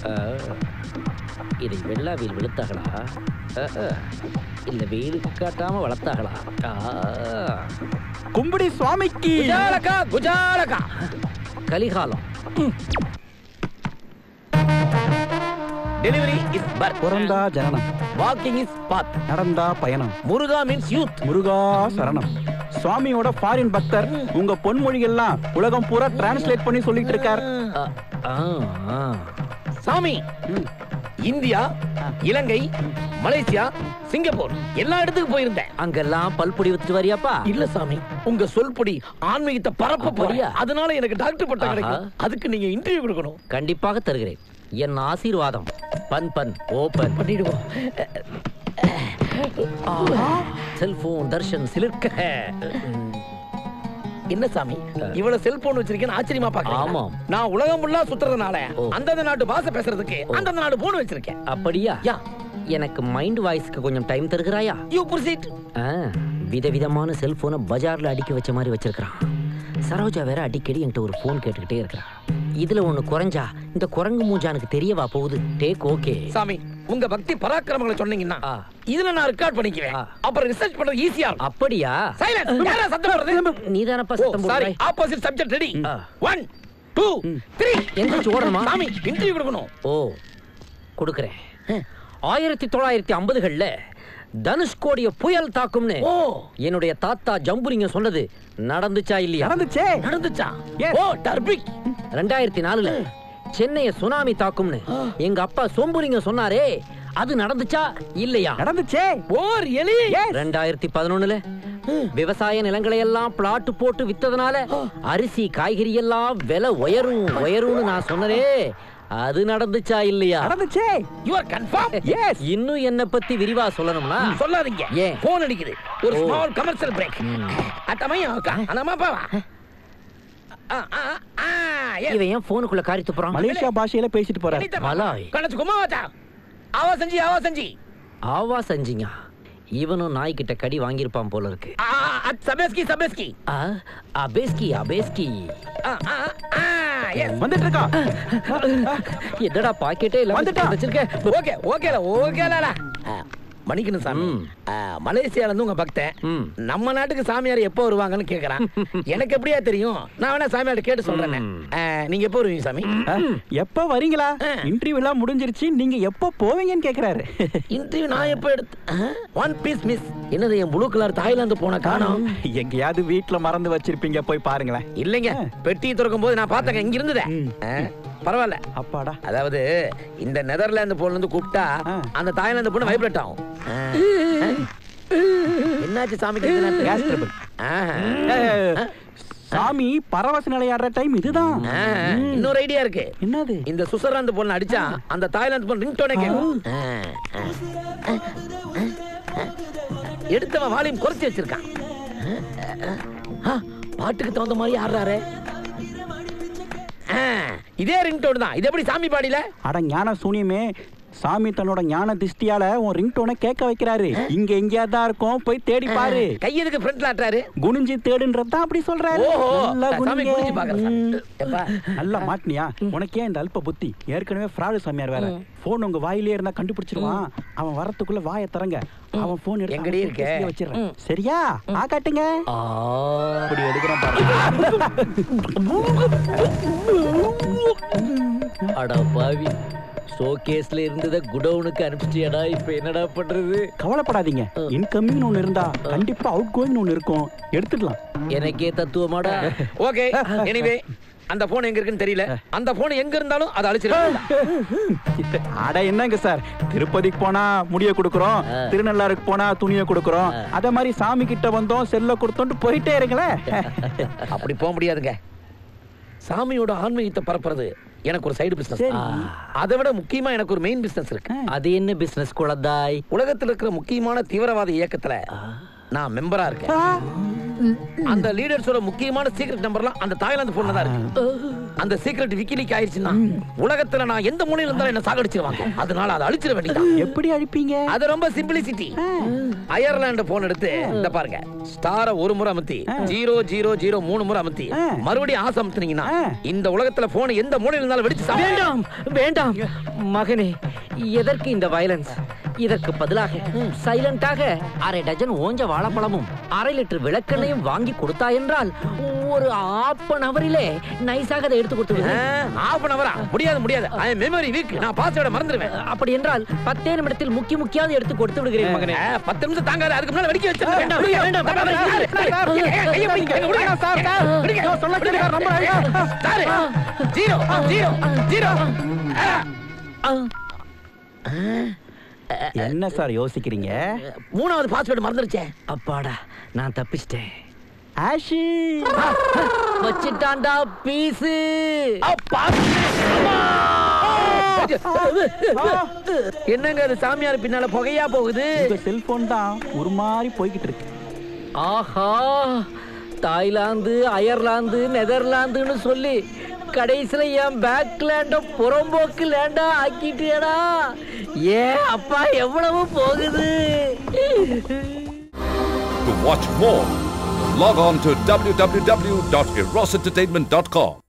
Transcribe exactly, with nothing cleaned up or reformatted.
இதை வெள்ளாவில் வெளுத்தாங்களா இல்ல வெயிலுக்கு காட்டாம வளர்த்தாங்களா? கும்படி சுவாமிக்கு குஜாலகா குஜாலகா. கலிகாலம். Delivery is birth. பிறந்தா ஜனனம். Walking is path. நடந்தா பயணம். முருகா மீன்ஸ் யூத். முருகா சரணம். சுவாமியோட ஃபாரின் பக்தர் உங்க பொன்மொழிகள்லாம் உலகம் பூரா டிரான்ஸ்லேட் பண்ணி சொல்லிட்டு இருக்கார். சாமி, இந்தியா, இலங்கை, மலேசியா, சிங்கப்பூர் எல்லா இடத்துக்கு போயிருந்தேன். அங்கெல்லாம் பல்பொடி வித்துட்டு வரியாப்பா? இல்ல சாமி, உங்க சொல்படி ஆன்மீகத்தை பரப்ப போறியா? அதனால எனக்கு டாக்டர் பட்டம் கிடைக்கும். அதுக்கு நீங்க இன்டர்வியூ கொடுக்கணும். கண்டிப்பாக தருகிறேன். என் ஆசீர்வாதம். பன் பன் ஓபன் பண்ணிடுவோம். செல்போன் தர்ஷன் சிலிர்க்க. என்ன சாமி இவ்வளவு செல்போன் வச்சிருக்கேன்னு ஆச்சரியமா பாக்க? ஆமா, நான் உலகம் ஃபுல்லா சுத்துறதுனால அந்தந்த நாட்டு பாஷை பேசுறதுக்கு அந்தந்த நாடு போன் வச்சிருக்கேன். அப்படியா? யா, எனக்கு மைண்ட் வாய்ஸ்க்கு கொஞ்சம் டைம் தருகிறாயா? You proceed. விதவிதமான செல்போனை பஜார்ல அடிக்க வச்ச மாதிரி வச்சிருக்கான். சரோஜா வேற அடிக்கடி என்கிட்ட ஒரு போன் கேட்டுக்கிட்டே இருக்கிறான். இதுல ஒண்ணு குறைஞ்சா இந்த குரங்கு மூஞ்சானுக்கு தெரியவா போகுது? Take okay. சாமி, உங்க பக்தி பராக்கிரமங்களை சொன்னீங்கன்னா இதுல நான் ரெக்கார்ட் பண்ணிக்குவேன். அப்புறம் ரிசர்ச் பண்றது ஈஸியா. அப்படியா? சைலன்ஸ். யாரா சத்தம் போடுறது? நீதானப்பா சத்தம் போடுற. Sorry, opposite subject ready. One two three. எந்திரச்சு ஓடணுமா? சாமி, இன்டர்வியூ கொடுக்கணும். ஓ, கொடுக்கிறேன். ஆயிரத்தி தொள்ளாயிரத்தி ஐம்பதுகள்ல தனுஷ்கோடிய புயல் தாக்கும்னு என்னுடைய தாத்தா ஜம்புரிங்க சொன்னது நடந்துச்சா இல்லையா? நடந்துச்சே. நடந்துச்சா? ஓ, டர்பிக். ரெண்டாயிரத்தி நாலுல சென்னைய சுனாமி தாக்கும்னு எங்க அப்பா சொம்புரிங்க சொன்னாரே, அது நடந்துச்சா இல்லையா? நடந்துச்சே. ஓர் எலி. ரெண்டாயிரத்தி பதினொன்னுல விவசாய நிலங்களை எல்லாம் பிளாட் போட்டு வித்ததுனால அரிசி காய்கறி எல்லாம் விலை உயரும் உயரும்னு நான் சொன்னரே, அது நடந்துச்சா இல்லையா? நடந்துச்சே. You are confirm? எஸ். இன்னும் என்ன பத்தி விரிவா சொல்லணும்னா சொல்லாதீங்க. ஏன்? போன் அடிக்குது. ஒரு ஸ்மால் கமர்ஷியல் பிரேக். அட்டமையா ஓகே. அனமா பாவா. ஆ ஆ ஆ. இவன் ஏன் போனுக்குள்ள காரி துப்புறான்? மலேசியா பாஷையில பேசிட்டு போறான். மலாய். கணச்சு குமாவதா. ஆவா செஞ்சி ஆவா செஞ்சி. ஆவா செஞ்சிங்க. இவனும் நாய் கிட்ட கடி வாங்கியிருப்பான் போல இருக்கு. சபேஸ்கி சபேஸ்கி. அபேஸ்கி அபேஸ்கி. வந்துட்டு இருக்கா? என்னடா பாக்கெட்டே இல்ல வச்சிருக்கேன். ஓகே ஓகேல ஓகேல. மணிக்கணும் சாமி, மலேசியால இருந்து உங்க பக்தன் நம்ம நாட்டுக்கு சாமியார் எப்போ வருவாங்கன்னு கேக்குறான். எனக்கு எப்படியா தெரியும்? நான் வேணா சாமியார் கேட்டு சொல்றேன். நீங்க எப்போ வருவீங்க சாமி? எப்போ வரீங்களா? இன்டர்வியூ எல்லாம் முடிஞ்சிருச்சு, நீங்க எப்போ போவீங்கன்னு கேக்குறாரு. இன்டர்வியூ நான் எப்போ எடுத்து ஒன் பீஸ் மிஸ். என்னது என் ப்ளூ கலர் தாய்லாந்து போன காணோம். எங்கயாவது வீட்டுல மறந்து வச்சிருப்பீங்க, போய் பாருங்களேன். இல்லைங்க, பெட்டி திறக்கும் போது நான் பார்த்தேங்க, இங்க இருந்ததே. பரவாயில்ல. அப்பாடா. அதாவது இந்த நெதர்லாந்து போன்ல இருந்து கூப்பிட்டா அந்த தாய்லாந்து போன் வைப்ரேட் ஆகும். என்னாச்சு சாமிக்கு? Gas trouble. சாமி பரவச நிலையாடுற டைம் இதுதான். இன்னொரு ஐடியா இருக்கு. என்னது? இந்த சுவிட்சர்லாந்து போன் அடிச்சா அந்த தாய்லாந்து போன் ரிங்டோனே கேட்கும். எடுத்தவன் வால்யூம் குறைச்சி வச்சிருக்கான். பாட்டுக்கு தகுந்த மாதிரி ஆடுறாரு. இதே ரிங்டோன் தான். இது எப்படி சாமி பாடியில? அட ஞான சூனியமே, சாமி தன்னோட ஞான திஷ்டியால உன் ரிங்டோனை கேட்க வைக்கிறாரு. இங்க எங்கேயா தான் இருக்கும், போய் தேடி பாரு. கையதுக்கு ஃப்ரண்ட்ல ஆட்டாரு. குனிஞ்சி தேடுன்றதான் அப்படி சொல்றாரு. நல்லா மாட்டினியா? உனக்கே இந்த அல்ப புத்தி. ஏற்கனவே ஃப்ராடு சாமியார் வேற. போன் உங்க வாயிலே இருந்தா கண்டுபிடிச்சிருவான். அவன் வரத்துக்குள்ள வாயை தரங்க. அவன் போன் எங்கடி இருக்கு வச்சிடுறேன். சரியா? ஆ காட்டுங்க. அப்படி எடுக்கிறேன் பாருங்க. அட பாவி, ஷோகேஸ்ல இருந்தத குடவுனுக்கு அனுப்பிச்சியடா. இப்ப என்னடா பண்றது? கவலைப்படாதீங்க, இன்கமிங் ஒன்னு இருந்தா கண்டிப்பா அவுட் கோயிங் ஒன்னு இருக்கும், எடுத்துடலாம். எனக்கே தத்துவமாடா. ஓகே, எனிவே அந்த போன் எங்க இருக்குன்னு தெரியல. அந்த போன் எங்க இருந்தாலும் அதை அழிச்சிருக்கேன். அட என்னங்க சார், திருப்பதிக்கு போனா முடிய கொடுக்குறோம், திருநள்ளாருக்கு போனா துணியை கொடுக்குறோம். அத மாதிரி சாமி கிட்ட வந்தோம் செல்ல கொடுத்தோம் போயிட்டே இருங்களே. அப்படி போக முடியாதுங்க. சாமியோட ஆன்மீகத்தை பரப்புறது எனக்கு ஒரு சைடு பிசினஸ். அதை விட முக்கியமா எனக்கு ஒரு மெயின் பிசினஸ் இருக்கு. அது என்ன பிசினஸ் குழந்தாய்? உலகத்தில் இருக்கிற முக்கியமான தீவிரவாத இயக்கத்துல நான் மெம்பரா இருக்கேன். அந்த லீடர்ஸோட முக்கியமான சீக்ரெட் நம்பர்லாம் அந்த தாய்லாந்து போன்ல தான் இருக்கு. அந்த சீக்ரெட் விக்கிலீக் ஆயிருச்சுன்னா உலகத்துல நான் எந்த மூலையில இருந்தாலும் என்ன சாகடிச்சிருவாங்க. அதனால அதை அழிச்சிட வேண்டியதான். எப்படி அழிப்பீங்க? அது ரொம்ப சிம்பிளிசிட்டி. அயர்லாந்து போன் எடுத்து இந்த பாருங்க, ஸ்டார ஒரு முறை அமுத்தி ஜீரோ ஜீரோ ஜீரோ மூணு முறை அமுத்தி மறுபடியும் ஆசை அமுத்துனீங்கன்னா இந்த உலகத்துல போன் எந்த மூலையில இருந்தாலும் வெடிச்சு. வேண்டாம் வேண்டாம் மகனே, எதற்கு இந்த வயலன்ஸ்? இதற்கு பதிலாக சைலண்டாக அரை டஜன் ஓஞ்ச வாழைப்பழமும் அரை லிட்டர் விளக்கெண்ணையும் வாங்கி கொடுத்தா என்றால் ஒரு ஆஃப் அன் அவரிலே நைஸாக அதை எடுத்து கொடுத்து. ஆஃப் அன் அவரா? முடியாது முடியாது, ஐ அம் மெமரி வீக், நான் பாஸ்வேர்டை மறந்துடுவேன். அப்படி என்றால் பத்தே நிமிடத்தில் முக்கிய முக்கியமாக எடுத்து கொடுத்து விடுகிறேன் மகனே. பத்து நிமிஷம் தாங்காது, அதுக்கு முன்னால வெடிக்க வச்சிருக்கேன். வேண்டாம் வேண்டாம் ஜீரோ ஜீரோ ஜீரோ. என்ன சார் யோசிக்கிறீங்க? மூணாவது பாஸ்வேர்டு மறந்துருச்சேன். அப்பாடா, நான் தப்பிச்சிட்டேன். ஆஷி வச்சிட்டான்டா பீஸு. என்னங்க அது சாமியார் பின்னால புகையா போகுது? உங்க செல்போன் தான் ஒரு மாதிரி போய்கிட்டு இருக்கு. ஆஹா, தாய்லாந்து அயர்லாந்து நெதர்லாந்துன்னு சொல்லி கடைசியில என் பேக் லேண்ட புறம்போக்கு லேண்டா ஆக்கிட்டியடா. ஏன் அப்பா எவ்வளவு போகுது? To watch more, log on to w w w dot eros entertainment dot com.